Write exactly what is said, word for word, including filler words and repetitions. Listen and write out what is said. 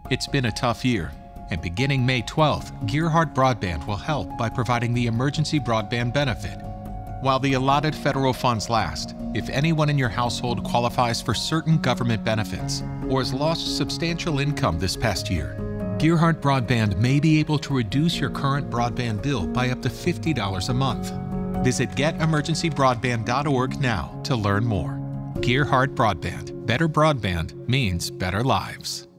It's been a tough year, and beginning May twelfth, Gearheart Broadband will help by providing the emergency broadband benefit. While the allotted federal funds last, if anyone in your household qualifies for certain government benefits or has lost substantial income this past year, Gearheart Broadband may be able to reduce your current broadband bill by up to fifty dollars a month. Visit get emergency broadband dot org now to learn more. Gearheart Broadband. Better broadband means better lives.